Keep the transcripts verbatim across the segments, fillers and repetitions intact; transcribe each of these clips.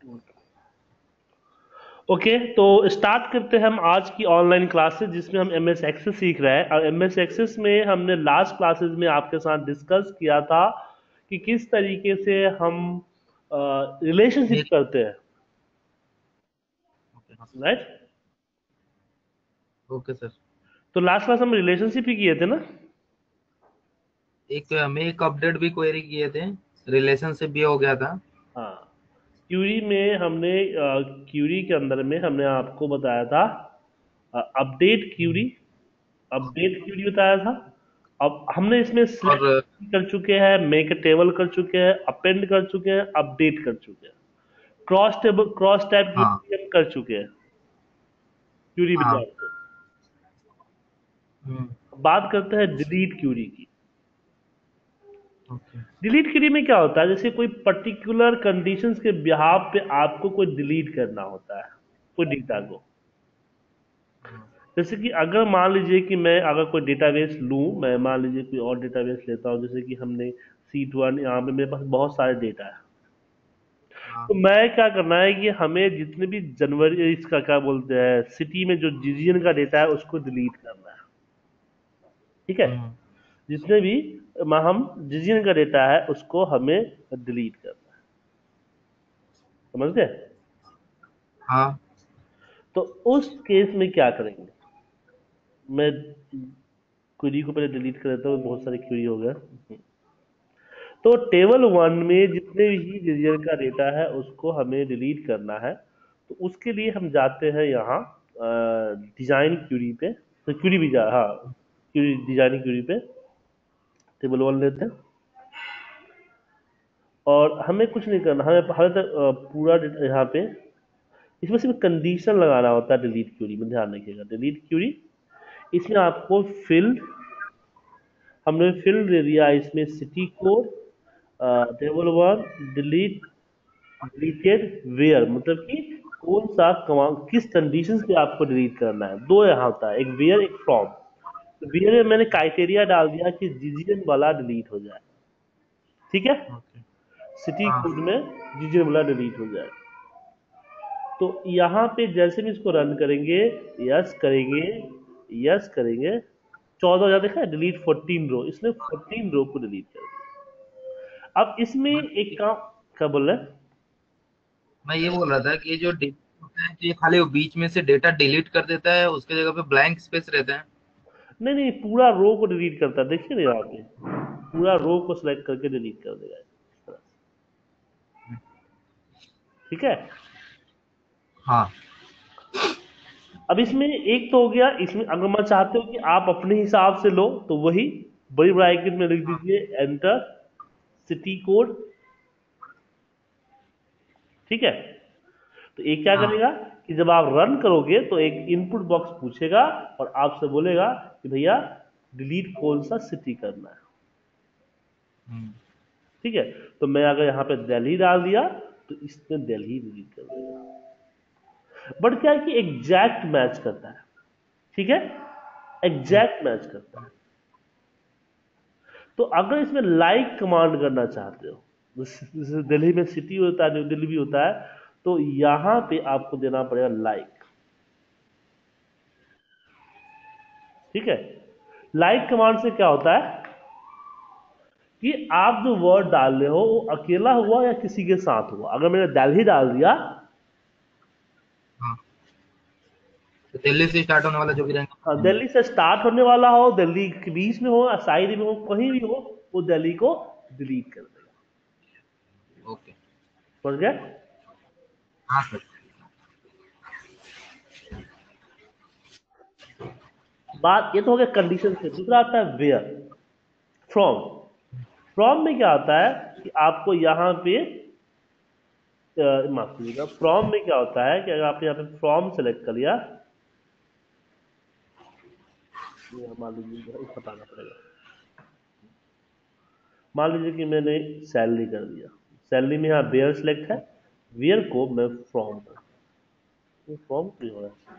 Okay okay, तो start करते हैं हम आज की ऑनलाइन क्लासेस जिसमें हम एम एस एक्सेस सीख रहे हैं। और एम एस एक्सेस में हमने लास्ट क्लासेस में आपके साथ डिस्कस किया था कि किस तरीके से हम रिलेशनशिप मेरी करते हैं, ओके हाँ राइट। Okay sir. तो लास्ट क्लास हम रिलेशनशिप ही किए थे ना। एक हमें एक अपडेट भी क्वेरी किए थे, रिलेशनशिप भी हो गया था। हाँ, क्यूरी में हमने क्यूरी के अंदर में हमने आपको बताया था अपडेट क्यूरी, अपडेट क्यूरी बताया था। अब हमने इसमें और सिलेक्ट कर चुके हैं, मेक टेबल कर चुके हैं, अपेंड कर चुके हैं, अपडेट कर चुके हैं, क्रॉस टेबल क्रॉस टाइप हाँ क्यूरी हम कर चुके हैं क्यूरी हाँ। विजार्ड से। हम्म। अब बात करते हैं डिलीट क्यूरी की। ओके। डिलीट क्यूरी में क्या होता है, जैसे कोई पर्टिकुलर कंडीशंस के बिहाफ पे आपको कोई डिलीट करना होता है कोई डेटा को। हाँ जैसे कि अगर मान लीजिए कि मैं अगर कोई डेटाबेस लूं, मैं मान लीजिए कोई और डेटाबेस लेता हूं, जैसे कि हमने सीट वन, यहाँ पे मेरे पास बहुत सारे डेटा है। हाँ तो मैं क्या करना है कि हमें जितने भी जनवरी इसका क्या बोलते हैं सिटी में जो रीजन का डेटा है उसको डिलीट करना है। ठीक है, हम्म। जितने भी म- हम रीजन का डेटा है उसको हमें डिलीट करना है। समझ गए। हाँ तो उस केस में क्या करेंगे, मैं क्वेरी को पहले डिलीट कर देता हूँ, बहुत सारी क्वेरी हो गया। तो टेबल वन में जितने भी रीजन का डेटा है उसको हमें डिलीट करना है। तो उसके लिए हम जाते हैं यहाँ डिजाइन क्यूरी पे। तो क्यूरी भी जा हाँ क्यूरी डिजाइनिंग क्यूरी पे टेबल वन लेते हैं। और हमें कुछ नहीं करना, हमें हमें तो अ, पूरा डेटा यहाँ पे इसमें सिर्फ कंडीशन लगाना होता है। डिलीट क्यूरी में ध्यान रखिएगा, डिलीट क्यूरी इसमें आपको फील्ड, हमने फील्ड दे दिया इसमें city code, table one, delete, deleted where, मतलब कि कौन सा कमांड किस कंडीशंस पे आपको डिलीट करना है। दो यहाँ होता है, एक वेयर एक फ्रॉम। तो वेयर में मैंने क्राइटेरिया डाल दिया कि जीजीएन वाला डिलीट हो जाए। ठीक है, ओके। सिटी हाँ कोड में जीजीएन वाला डिलीट हो जाए। तो यहाँ पे जैसे भी इसको रन करेंगे, यस करेंगे, यस करेंगे, चौदह हजार देखा है, डिलीट फोर्टीन रो, इसने फोर्टीन रो को डिलीट कर दिया। अब इसमें मैं एक काम, क्या बोल रहे हैं। मैं ये बोल रहा था कि ये जो डिलीट होता है कि ये खाली वो बीच में से डेटा डिलीट कर देता है, उसके जगह पे ब्लैंक स्पेस रहता है। नहीं नहीं, पूरा रो को डिलीट करता है, देखिए ना यहाँ पे पूरा रो को सिलेक्ट करके डिलीट कर देगा इस तरह से। ठीक है। हाँ अब इसमें एक तो हो गया, इसमें अगर मैं चाहते हो कि आप अपने हिसाब से लो तो वही बड़ी ब्रैकेट में लिख हाँ दीजिए एंटर सिटी कोड। ठीक है, तो एक क्या हाँ। करेगा कि जब आप रन करोगे तो एक इनपुट बॉक्स पूछेगा और आपसे बोलेगा कि भैया डिलीट कौन सा सिटी करना है। हम्म। ठीक है, तो मैं अगर यहाँ पे दिल्ली डाल दिया तो इसने दिल्ली डिलीट कर देगा। बट क्या है कि एग्जैक्ट मैच करता है। ठीक है, हम्म। एग्जैक्ट मैच करता है। तो अगर इसमें लाइक कमांड करना चाहते हो, जैसे दिल्ली में सिटी होता है, न्यू दिल्ली भी होता है, तो यहां पे आपको देना पड़ेगा लाइक। ठीक है, लाइक कमांड से क्या होता है कि आप जो वर्ड डाल रहे हो वो अकेला हुआ या किसी के साथ हुआ। अगर मैंने दिल्ली डाल दिया, हाँ, तो दिल्ली से स्टार्ट होने वाला जो भी हाँ, रहेंगे। दिल्ली से स्टार्ट होने वाला हो, दिल्ली के बीच में हो या साइड में हो, कहीं भी हो, वो दिल्ली को डिलीट कर देगा। ओके। समझ गए। हाँ सर। बात ये तो हो गया कंडीशन से। दूसरा आता है वेयर, फ्रॉम। फ्रॉम में क्या आता है कि आपको यहाँ पे अ, माफ कीजिएगा, फ्रॉम में क्या होता है कि अगर आपने यहाँ पे फ्रॉम सेलेक्ट कर लिया, ये मान लीजिए बताना पड़ेगा। मान लीजिए कि मैंने सैलरी कर दिया, सैलरी में यहाँ वेयर सेलेक्ट है, वेयर को मैं फ्रॉम कर, ये फ्रॉम क्यों हो रहा है।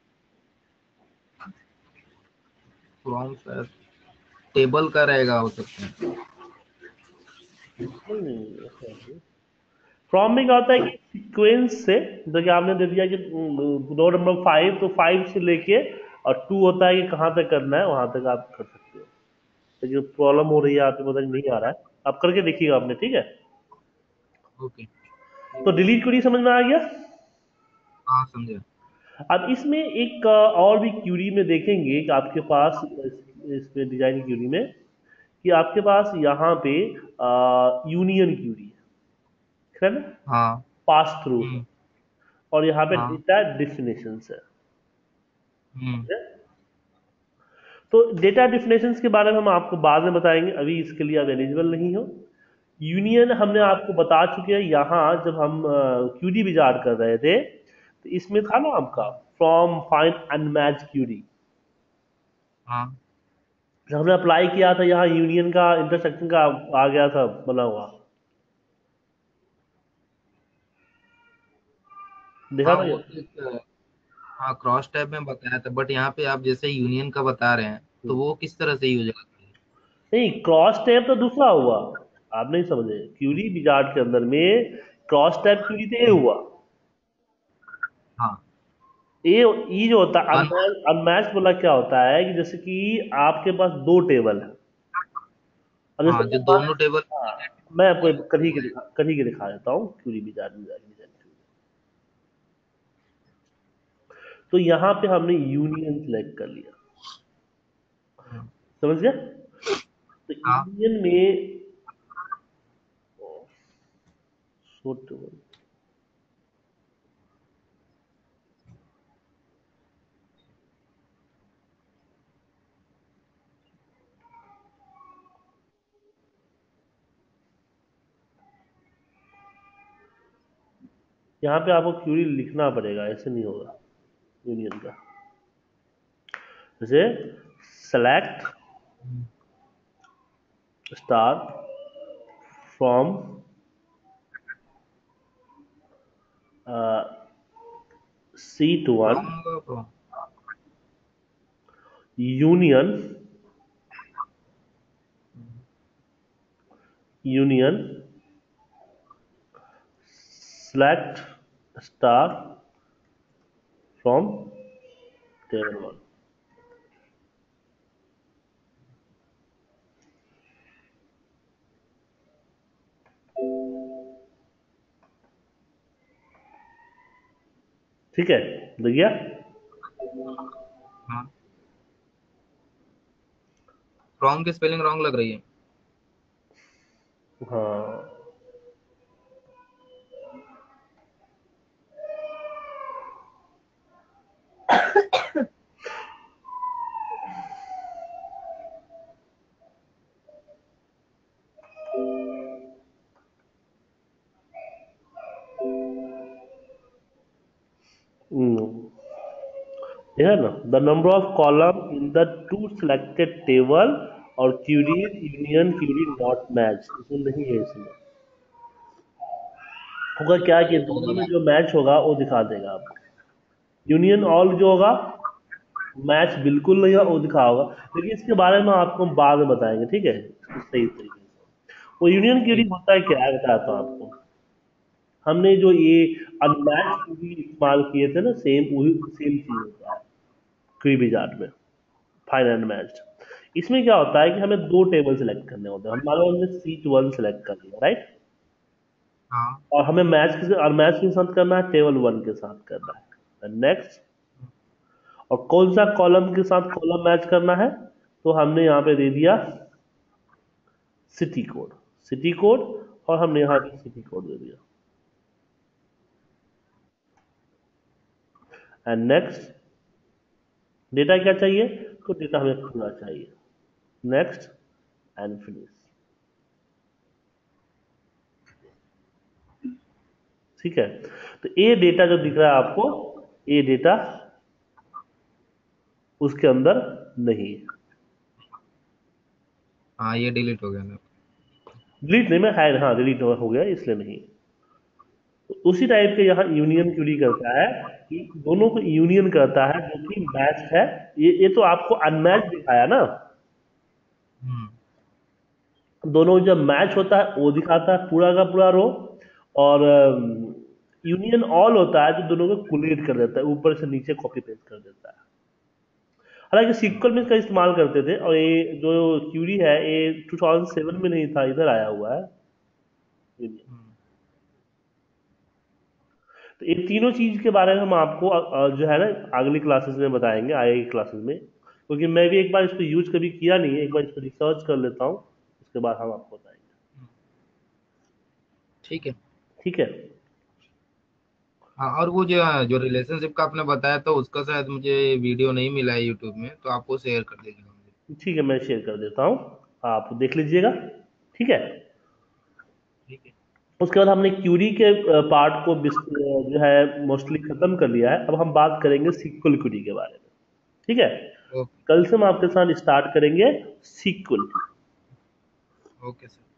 फ्रॉम सर टेबल का रहेगा, हो सकता है। नहीं नहीं ऐसा नहीं। फ्रॉम में क्या होता है कि सीक्वेंस से, जैसे कि आपने दे दिया कि रो नंबर फाइव, तो फाइव से लेके और टू होता है कि कहाँ तक करना है, वहां तक आप कर सकते हो। लेकिन प्रॉब्लम हो रही है आपको, पता नहीं आ रहा है, आप करके देखिएगा आपने, ठीक है। ओके। तो डिलीट क्वेरी समझ में आ गया। हाँ समझे। अब इसमें एक अ, और भी क्यूरी में देखेंगे कि आपके पास इस- इसमें डिजाइन क्यूरी में कि आपके पास यहाँ पे यूनियन क्यूरी है ना, हाँ। पास थ्रू है, हम्म। और यहाँ पे हाँ। डेटा डिफिनेशन है। हम्म। ठीक है? तो डेटा डिफिनेशंस के बारे में हम आपको बाद में बताएंगे, अभी इसके लिए आप एलिजिबल नहीं हो। यूनियन हमने आपको बता चुके हैं, यहाँ जब हम क्यूरी विजार्ड कर रहे थे तो इसमें था ना आपका फ्रॉम फाइंड अनमैच क्यूरी, हाँ। जब हमने अप्लाई किया था यहाँ यूनियन का इंटरसेक्शन का आ गया था बना हुआ, देखा हाँ था वो ये? तो एक, हाँ क्रॉस टैब में बताया था, बट यहाँ पे आप जैसे यूनियन का बता रहे हैं तो हम्म। वो किस तरह से यूज करते हैं? नहीं, क्रॉस टैब तो दूसरा हुआ, आप नहीं समझे। क्यूरी विजार्ड के अंदर में क्रॉस टैब क्यूरी तो ये हम्म। हुआ, हाँ। ये ये जो होता है अन अनमैच, अनमैच बोला क्या होता है कि जैसे कि आपके पास दो टेबल है, अब जैसे हाँ जो मैं मान, दोनों टेबल हाँ, मैं आपको कहीं के दिखा कहीं के दिखा देता हूँ क्यूरी विजार्ड में जाके डिजाइन क्यूरी। तो यहाँ पे हमने यूनियन सेलेक्ट कर लिया, समझ गया। तो हाँ। यूनियन में शो टेबल, यहाँ पे आपको क्यूरी लिखना पड़ेगा, ऐसे नहीं होगा यूनियन का। जैसे select star from seat one from होगा from. Union, union select star from table one. ठीक है, लग गया। हाँ। फ्रॉम की स्पेलिंग रॉन्ग लग रही है। हाँ, हम्म, ठीक है ना, the number of column in the two selected table और queries union query not match, इसमें नहीं है। इसमें होगा क्या कि वो दोनों में दोनों। जो मैच होगा वो दिखा देगा आपको, यूनियन ऑल जो होगा, मैच बिल्कुल नहीं होगा वो दिखा होगा। लेकिन इसके बारे में आपको हम बाद में बताएंगे, ठीक है, इसको सही तरीके से। वो यूनियन क्यूरी ठीक। होता है क्या है बताता हूँ आपको। हमने जो ये अनमैच क्यूरी इस्तेमाल किए थे ना, सेम वही सेम चीज होता है क्यूरी विजार्ड में, फाइंड अनमैच्ड। इसमें क्या होता है कि हमें दो टेबल सेलेक्ट करने होते हैं, हम मान लो हमने सीट वन सेलेक्ट कर लिया, राइट, हाँ। और हमें मैच के और मैच के साथ करना है, टेबल वन के साथ करना है, नेक्स्ट। और कौन सा कॉलम के साथ कॉलम मैच करना है, तो हमने यहाँ पे दे दिया सिटी कोड, सिटी कोड, और हमने यहाँ पे सिटी कोड दे दिया, एंड नेक्स्ट। डेटा क्या चाहिए, तो डेटा हमें पूरा चाहिए, नेक्स्ट एंड फिनिश। ठीक है, तो ये डेटा जो दिख रहा है आपको, ये डेटा उसके अंदर नहीं है। हाँ ये डिलीट हो गया मेरा। डिलीट नहीं, मैं हाइड, हाँ डिलीट हो गया इसलिए नहीं। तो उसी टाइप के यहाँ यूनियन क्यूरी करता है कि दोनों को यूनियन करता है जो कि मैच है। ये ये तो आपको अनमैच दिखाया ना, हम्म। दोनों जब मैच होता है वो दिखाता है पूरा का पूरा रो, और यूनियन ऑल होता है जो दोनों को कोलेट कर देता है, ऊपर से नीचे कॉपी पेस्ट कर देता है। हालांकि सीक्वल में इसका इस्तेमाल करते थे, और ये जो क्यूरी है ये टू थाउज़ेंड सेवन में नहीं था, इधर आया हुआ है यूनियन। हम्म, तो ये तीनों चीज के बारे में हम आपको अ, अ, जो है ना अगली क्लासेस में बताएंगे, आएगी क्लासेस में, क्योंकि मैं भी एक बार इसको यूज कभी किया नहीं है, एक बार इसको रिसर्च कर लेता हूँ, उसके बाद हम आपको बताएंगे। ठीक है। ठीक है। हाँ, और वो जो जो रिलेशनशिप का आपने बताया तो उसका शायद मुझे वीडियो नहीं मिला है यूट्यूब में, तो आप वो शेयर कर दीजिएगा मुझे। ठीक है, मैं शेयर कर देता हूँ, आप देख लीजिएगा। ठीक है। ठीक है। उसके बाद हमने क्यूरी के पार्ट को बिस- अ, जो है मोस्टली खत्म कर लिया है। अब हम बात करेंगे सीक्वल क्यूरी के बारे में। ठीक है। ओके। कल से हम आपके साथ स्टार्ट करेंगे सीक्वल। Okay sir.